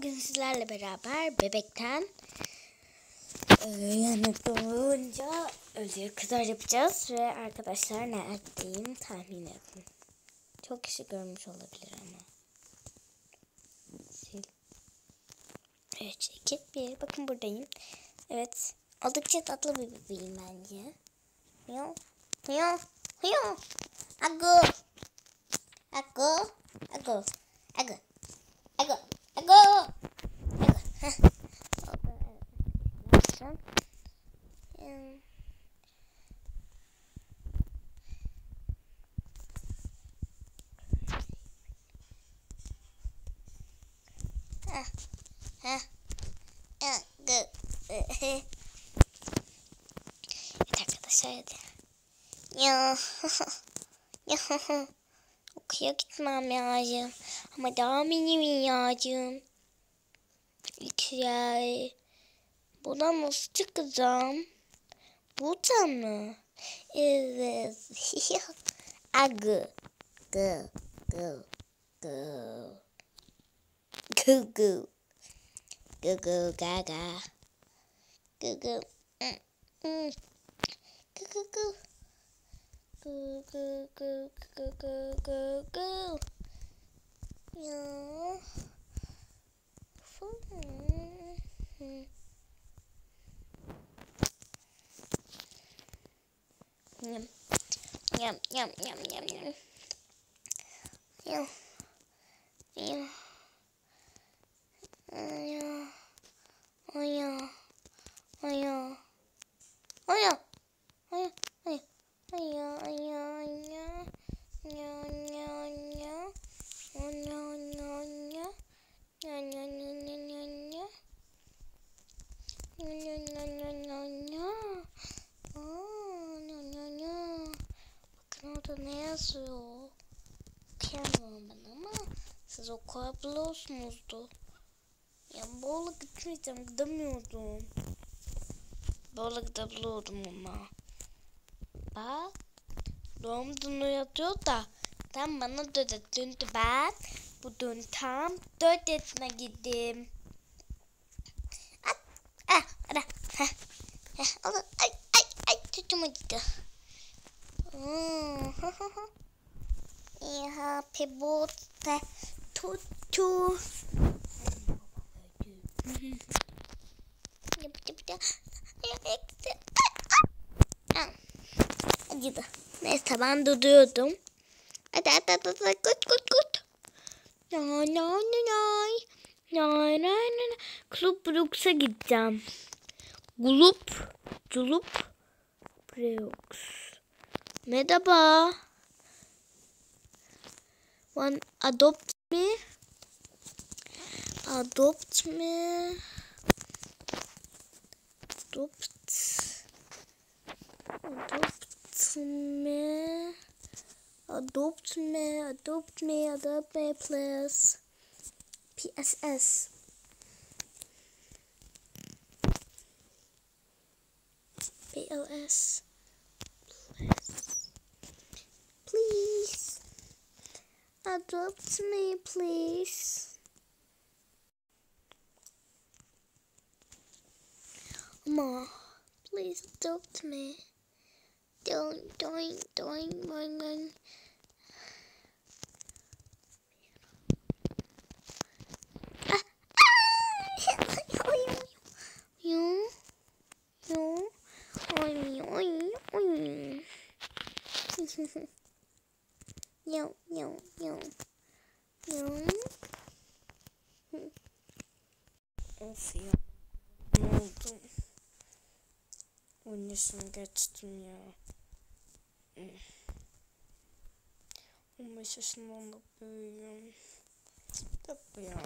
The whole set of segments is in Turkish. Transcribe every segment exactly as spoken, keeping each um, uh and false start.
Bugün sizlerle beraber bebekten e, yani doğunca özel kızlar yapacağız ve arkadaşlar ne ettiğimi tahmin edin. Çok kişi görmüş olabilir ama. Sil. üç, iki, bir. Bakın buradayım. Evet. Oldukça tatlı bir bebeğim bence. Miyav. Miyav. Miyav. Agu. Agu. Agu. Agu. Agu. Agu. Heh. Hmm. Heh. Heh. Agu. Evet arkadaşlar hadi. Ya. Ya. Okuya gitmem lazım. Ama daha benim lazım. İkiler. Buna nasıl çıkacağım? Buradan mı? Evet. Agı. Gı. Gı. Gı. Gı gı. Gı gı gaga. Gı gı. Gı gı gı. Gı gı gı gı gı gı gı. Ya. Yum. Yum, yum, yum, yum, yum. Yum. Yum. Aya. Aya. Aya. Aya. Aya. Aya. Aya. Aya. Aya. Nya, nya, nya. Nya, nya, nya. Nya, nya, nya, nya, nya, nya. Nya, nya, nya, nya, nya. Aa, nya, nya, nya. Bakın orada ne yazıyor? Okuyamıyorum ben ama siz okuyabiliyorsunuzdu. Ya böyle gitmeyeceğim, gidemiyordum. Böyle gidebiliyordum ama. Bak, doğum günü yatıyor da tam bana döndü ben. Bu dün tam dört yaşına gittim. Ah, ah, ah, ah, ah, ay, ay, ay, çocuğuma gitti. Hmm, happy birthday to you. Acıdı. Neyse ben duruyordum. Hadi hadi hadi hadi kut kut kut. Nay nay nay. Nay nay nay. Club Brooks'a gideceğim. Gulup. Culup. Brooks. Merhaba. One adopt me. Adopt me. Adopt. Adopt me. Adopt me. Adopt me. Adopt me, please. P S S. P L S. Please. Please. Adopt me, please. Mom, please adopt me. Don't, don't, don't, don't, don't. Ah, ah! You, you, oy, oy, oy. Yo, yo, yo, yo. Of ya. Ne oldu? on yaşını geçtim ya. on beş yaşından da büyüğüm. Tabii ya.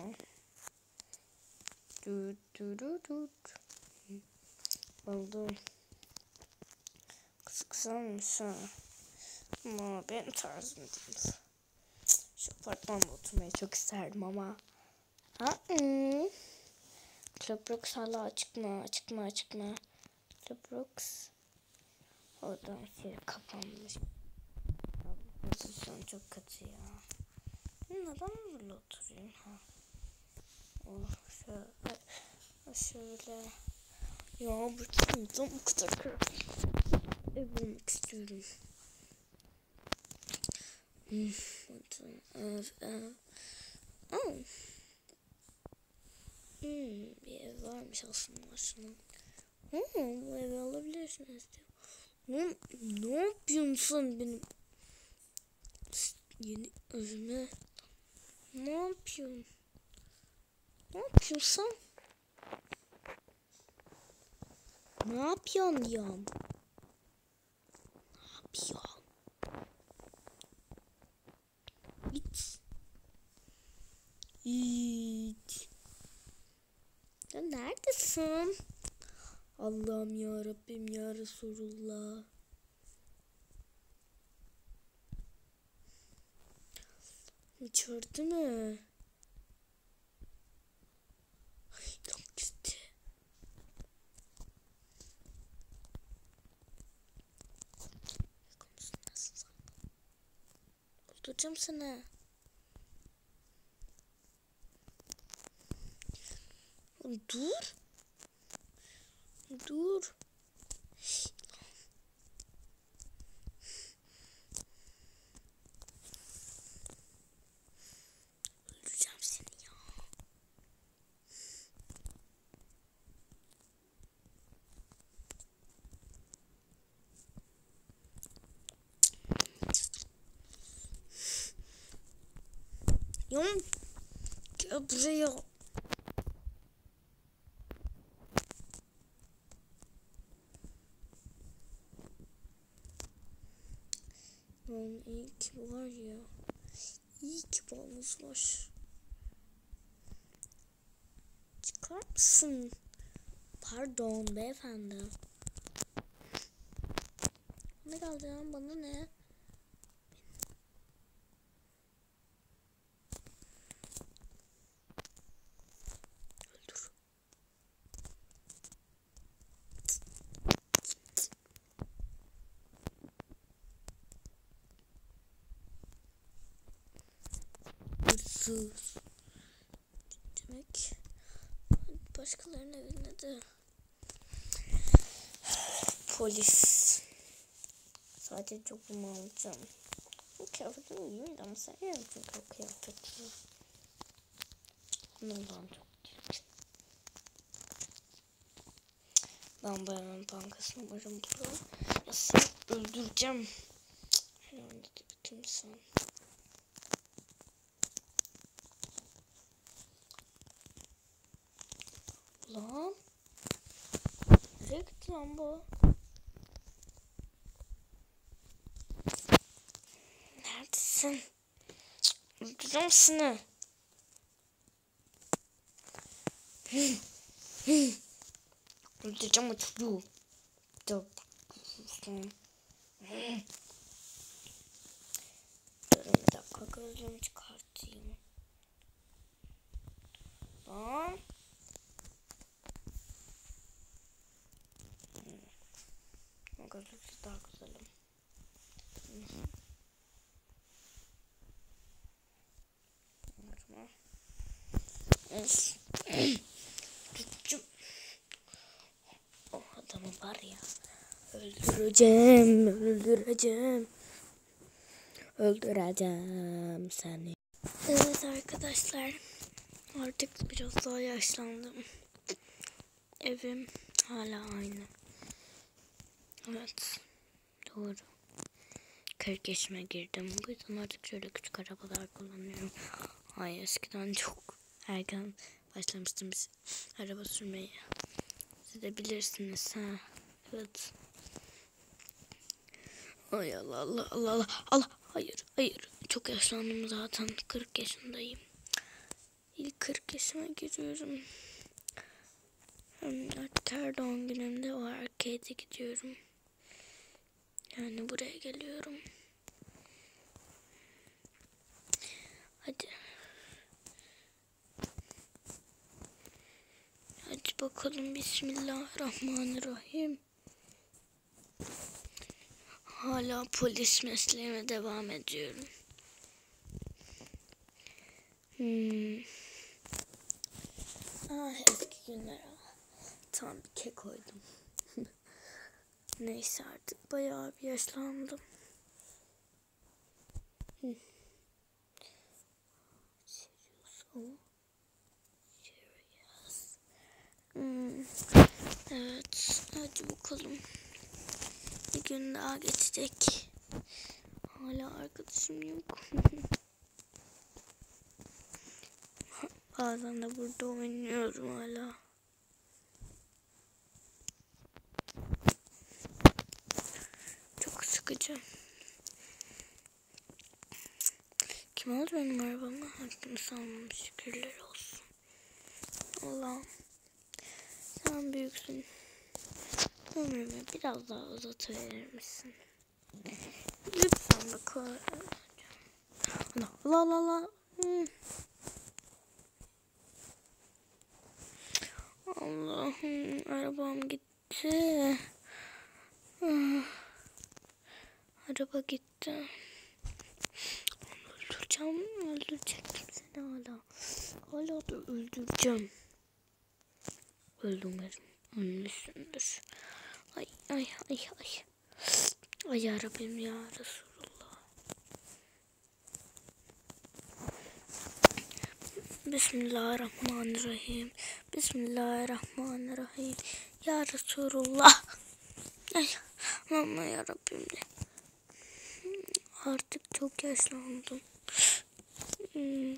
Dut dut dut dut. Oldu. Kız kısalmış ha. Ama benim tarzım değil. Şu apartmanda oturmayı çok isterdim ama. Ha -ı. Club Brooks hala açık mı? Açık mı? Açık mı? Club Brooks. Oradan şey kapanmış. Pozisyon çok kötü ya. Neden böyle oturayım ha? Oh, şöyle. Ya bıktım bu kadar kırık. Ev bulmak istiyorum. Hmm, ev ev. Oh. Hmm, bir ev varmış aslında aslında. Hmm, bu evi alabilirsiniz diyor. Ne, ne yapıyorsun benim yeni evime? Ne yapıyorsun? Ne yapıyorsun? Ne yapıyorsun diyorum. Ne yapıyorsun? Git. Git. Ya neredesin? Allah'ım ya Rabbim ya Resulullah. İçeride mi? Çok gitti. Öldüreceğim seni. Dur. Dur. Öldüreceğim seni ya. Ya gel buraya. Lan iyi ki var ya. İyi ki bağımız var. Çıkar mısın? Pardon beyefendi. Ne geldi ya, bana ne? Öldür. Hırsız. Demek başkalarının evine de polis. Sadece çok mu alacağım? Bu kıyafetimi giyeyim de ama seviyorum çünkü o kıyafeti. Bundan çok güzel. Ben bayanın bankasını umarım bulurum. Ya seni öldüreceğim. Herhalde de bir kimsen. Lan. Nereye gitti lan bu? Neredesin? Öldüreceğim seni. Öldüreceğim o çocuğu. Dur bir dakika, gözlüğümü çıkartayım. Lan. Gözlüksüz daha güzelim. Tuttum. O adamı var ya. Öldüreceğim, öldüreceğim. Öldüreceğim seni. Evet arkadaşlar. Artık biraz daha yaşlandım. Evim hala aynı. Evet. Doğru. kırk yaşıma girdim. Bu yüzden artık şöyle küçük arabalar kullanıyorum. Ay eskiden çok erken başlamıştım biz araba sürmeyi. Siz de bilirsiniz ha. Evet. Ay Allah Allah Allah Allah Allah. Hayır hayır. Çok yaşlandım zaten. kırk yaşındayım. İlk kırk yaşıma giriyorum. Artık her doğum günümde o arcade'e gidiyorum. Yani buraya geliyorum. Hadi. Hadi bakalım. Bismillahirrahmanirrahim. Hala polis mesleğime devam ediyorum. Hmm. Ah eski günler. tam bir kek koydum. Neyse artık bayağı bir yaşlandım. Hı. Hmm. Evet, hadi bakalım. Bir gün daha geçecek. Hala arkadaşım yok. Bazen de burada oynuyorum hala. Çok sıkıcı. Kim aldı benim arabamı? Hakkımı sanmam, şükürler olsun. Allah'ım. Sen büyüksün. Ömrümü biraz daha uzatıverir misin? Lütfen bak. Allah Allah Allah. Hmm. Allah'ım, arabam gitti. Ah. Araba gitti. Öldüreceğim, öldürecektim seni hala. Hala da öldüreceğim. Öldürmedim. Ölmüşsündür. Ay ay ay ay. Ay yarabbim ya Resulullah. Bismillahirrahmanirrahim. Bismillahirrahmanirrahim. Ya Resulullah. Ay aman yarabbim de. Artık çok yaşlandım. Hmm.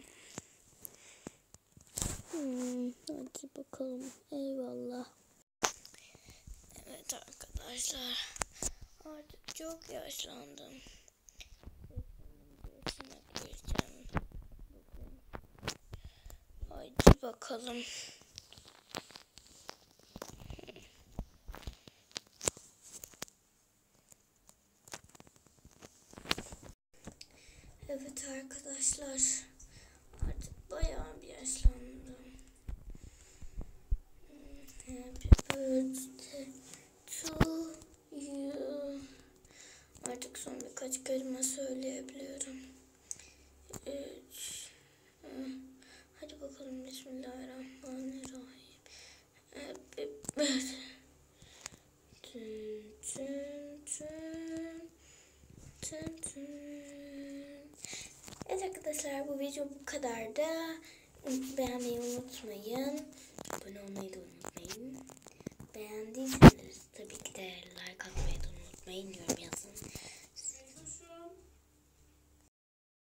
Hmm. Hadi bakalım. Eyvallah. Evet arkadaşlar. Artık çok yaşlandım. Gireceğim. Haydi bakalım. Evet arkadaşlar. Artık bayağı bir yaşlandım. Happy birthday to you. Artık son birkaç kelime söyleyebiliyorum. Üç. Hadi bakalım. Bismillahirrahmanirrahim. Happy birthday. Tün tün tün. Tün tün. Evet arkadaşlar, bu video bu kadardı. Beğenmeyi unutmayın. Abone olmayı da unutmayın. Beğendiyseniz tabii ki de like atmayı da unutmayın. Yorum yazmayı